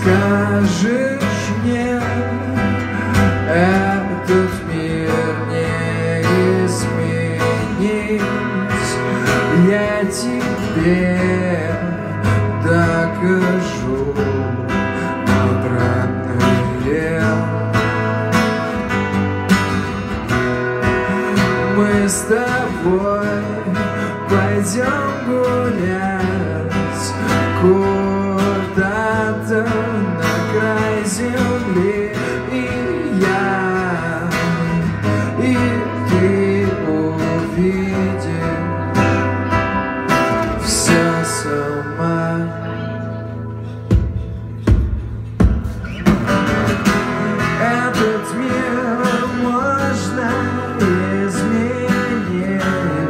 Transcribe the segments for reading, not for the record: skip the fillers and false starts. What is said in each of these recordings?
скажешь мне, этот мир не изменить, я тебе докажу обратное. Мы с тобой пойдем гулять куда-то на край земли, и ты увидишь все сама. Этот мир можно изменить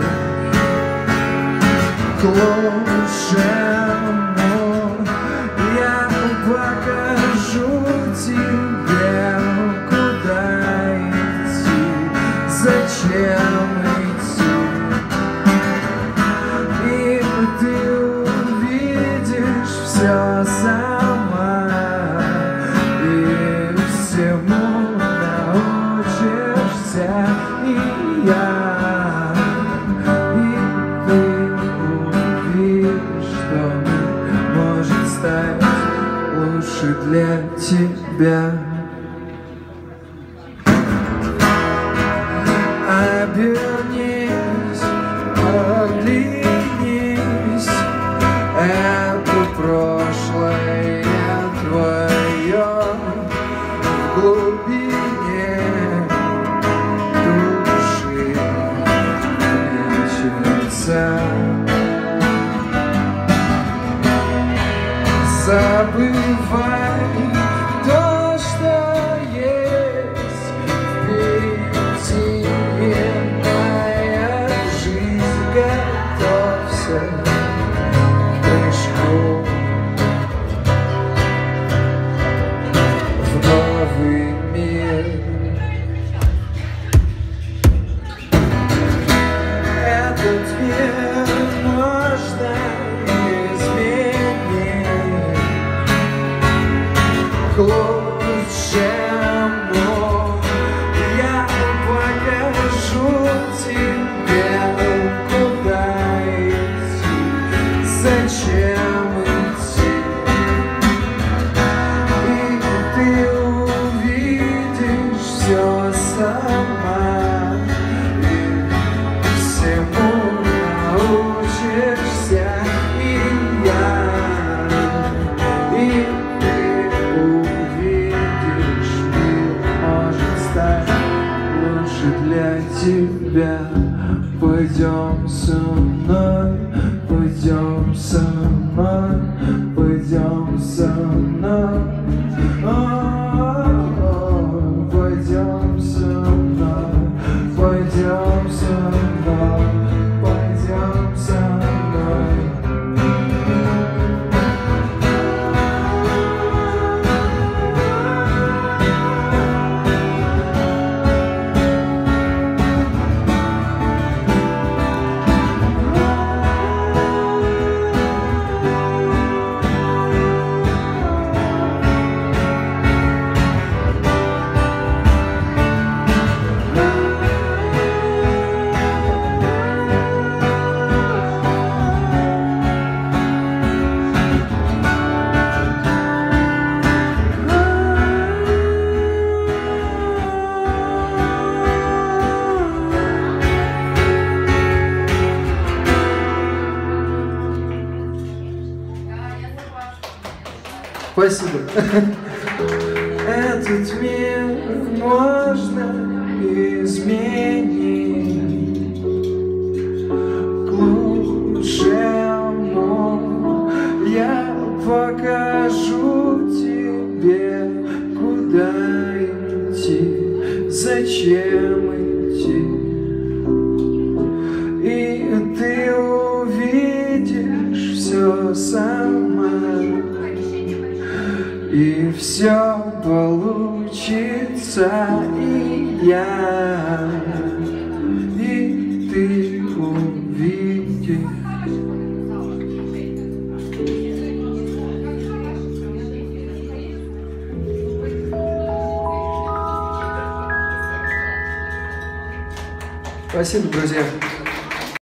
к лучшему. Я покажу тебе, куда идти, зачем идти, и ты увидишь все сама, и всему научишься, и ты увидишь, что может стать лучше для тебя. Обернись, оглянись, это прошлое твое в глубине души прячется. Забывай то, что есть впереди. Моя жизнь, готовься к прыжку в новый мир. Этот мир можно изменить к лучшему. Я покажу тебе, куда идти, зачем идти, и ты увидишь все сама, и всему научишься, и ты увидишь, мир может стать лучше для тебя. Пойдем со мной, пойдем со мной, пойдем со мной, пойдем со мной, пойдем со мной, пойдем со мной. Спасибо. Этот мир можно изменить к лучшему. Я покажу тебе, куда идти, зачем идти, и ты увидишь все сама, и все получится, и ты увидишь. Спасибо, друзья.